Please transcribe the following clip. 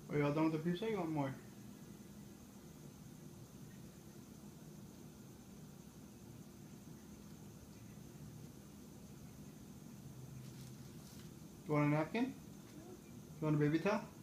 Are y'all done with the pizza? You want more? You want a napkin? You want a baby towel?